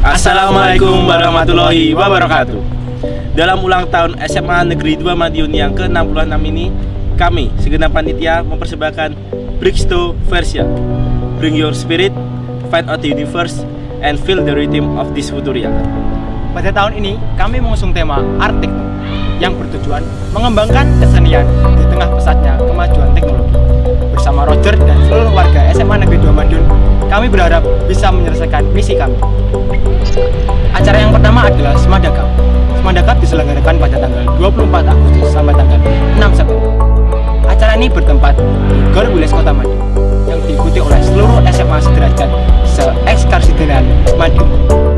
Assalamualaikum warahmatullahi wabarakatuh. Dalam ulang tahun SMA Negeri 2 Madiun yang ke-66 ini, kami segenap panitia mempersembahkan Brixto Versia. Bring your spirit, fight out the universe, and feel the rhythm of this futuria. Pada tahun ini, kami mengusung tema Art Techno yang bertujuan mengembangkan kesenian di tengah pesatnya kemajuan teknologi. Bersama Roger dan seluruh warga SMA Negeri 2 Madiun, kami berharap bisa menyelesaikan misi kami. Acara yang pertama adalah Semada Cup. Semada Cup diselenggarakan pada tanggal 24 Agustus sampai tanggal 6 September. Acara ini bertempat di Gor Wilayah Kota Madiun yang diikuti oleh seluruh SMA sederajat se-Ekskarsidenan Madiun.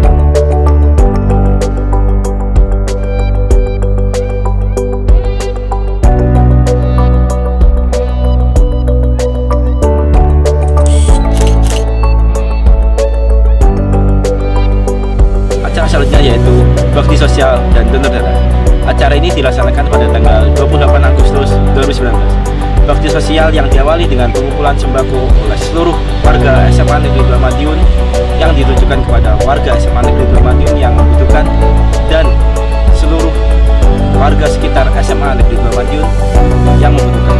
Selanjutnya yaitu bakti sosial dan donor darah. Acara ini dilaksanakan pada tanggal 28 Agustus 2019. Bakti sosial yang diawali dengan pengumpulan sembako oleh seluruh warga SMA Negeri 2 Madiun yang ditujukan kepada warga SMA Negeri 2 Madiun yang membutuhkan dan seluruh warga sekitar SMA Negeri 2 Madiun yang membutuhkan.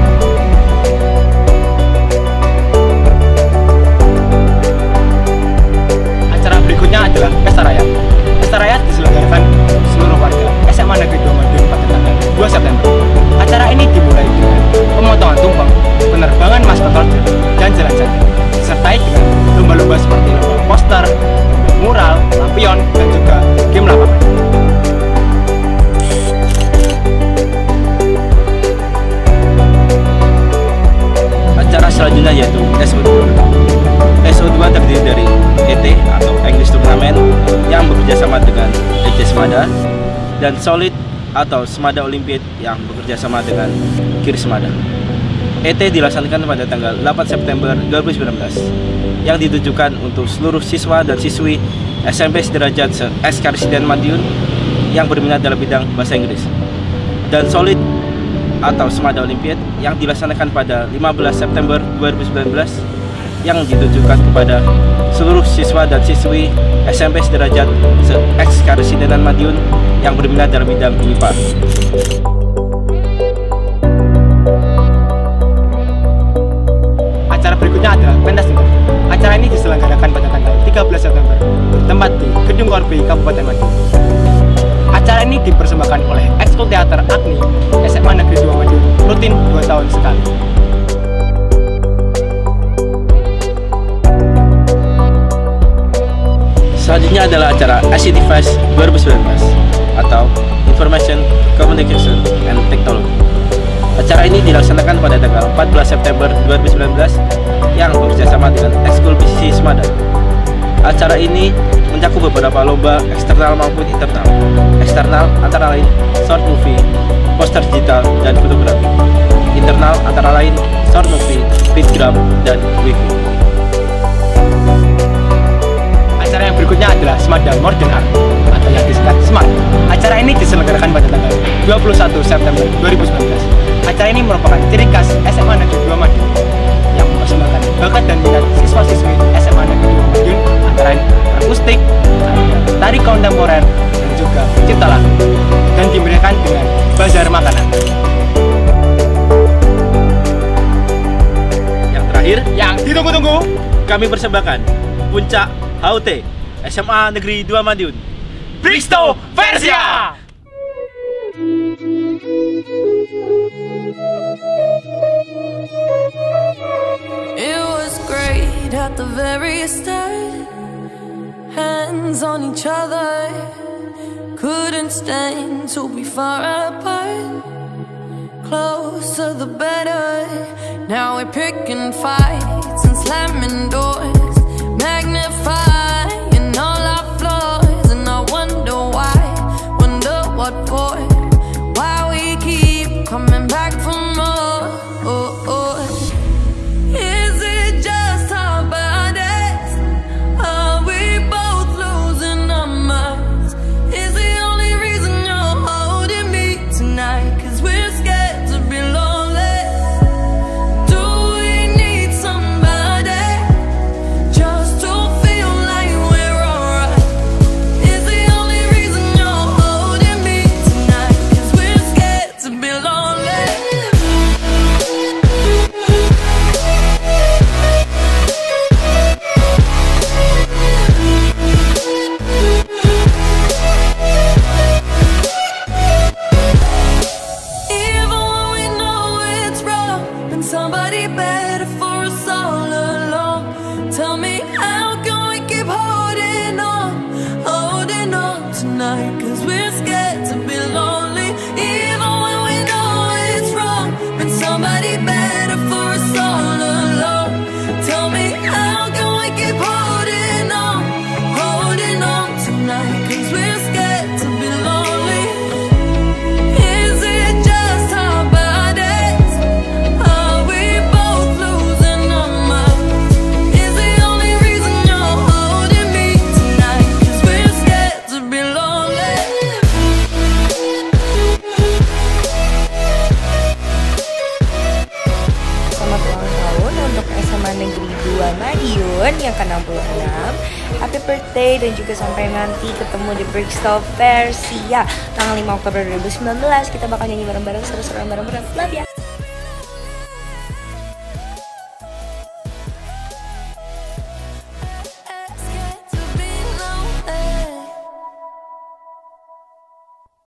Acara berikutnya adalah Pesta Rakyat. Pesta Rakyat diselenggarakan seluruh warga SMA Negeri 2 Madiun pada tanggal 2 September. Acara ini dimulai dengan pemotongan tumpeng, penerbangan maskot Roger, dan jalan santai, disertai dengan lomba-lomba seperti lomba poster, lomba mural, lampion, dan juga game lapangan. Acara selanjutnya yaitu SO2. SO2 terdiri dari ET atau English Tournament yang bekerjasama dengan EJ Semada dan Solid atau Semada Olympiad yang bekerjasama dengan Kir Semada. ET dilaksanakan pada tanggal 8 September 2019 yang ditujukan untuk seluruh siswa dan siswi SMP sederajat se-Ekskarsidenan Madiun yang berminat dalam bidang bahasa Inggris. Dan Solid atau Semada Olympiad yang dilaksanakan pada 15 September 2019 yang ditujukan kepada seluruh siswa dan siswi SMP sederajat se-Ekskarsidenan Madiun yang berminat dalam bidang MIPA. Acara berikutnya adalah Pentas Singkat. Acara ini diselenggarakan pada tanggal 13 September bertempat di Gedung Korbi, Kabupaten Madiun. Acara ini dipersembahkan oleh Ekskul Teater Agni SMA Negeri 2 Madiun rutin 2 tahun sekali. Selanjutnya adalah acara ICT Fest 2019 atau Information, Communication, and Technology. Acara ini dilaksanakan pada tanggal 14 September 2019 yang bekerjasama dengan Ekskul BCC Semada. Acara ini mencakup beberapa lomba eksternal maupun internal. Eksternal antara lain short movie, poster digital, dan fotografi. Internal antara lain short movie, videogram, dan wiki. Acara yang berikutnya adalah Semada Modern Art atau yang disingkat SMART. Acara ini diselenggarakan pada tanggal 21 September 2019. Acara ini merupakan ciri khas SMA Negeri 2 Madiun yang mempersembahkan bakat dan minat siswa-siswi SMA Negeri 2 Madiun antara lain akustik, tari kontemporer, dan juga cipta lagu, dan dimeriahkan dengan bazar makanan. Yang terakhir, yang ditunggu-tunggu, kami persembahkan Puncak HUT SMA Negeri 2 Madiun, Brixto Versia! It was great at the very start. Hands on each other, couldn't stand to be far apart. Closer the better. Now we're picking fights and slamming doors, magnifying all our flaws. And I wonder why, wonder what for, why we keep coming back for more. Is it just our bodies? Are we both losing our minds? Is the only reason you're holding me tonight 'cause we're scared to be lonely? Do we need somebody just to feel like tahun yang ke-66. Happy birthday, dan juga sampai nanti ketemu di Brixton Fair Sia tanggal 5 Oktober 2019. Kita bakal nyanyi bareng-bareng, seru-seruan bareng-bareng. Love ya.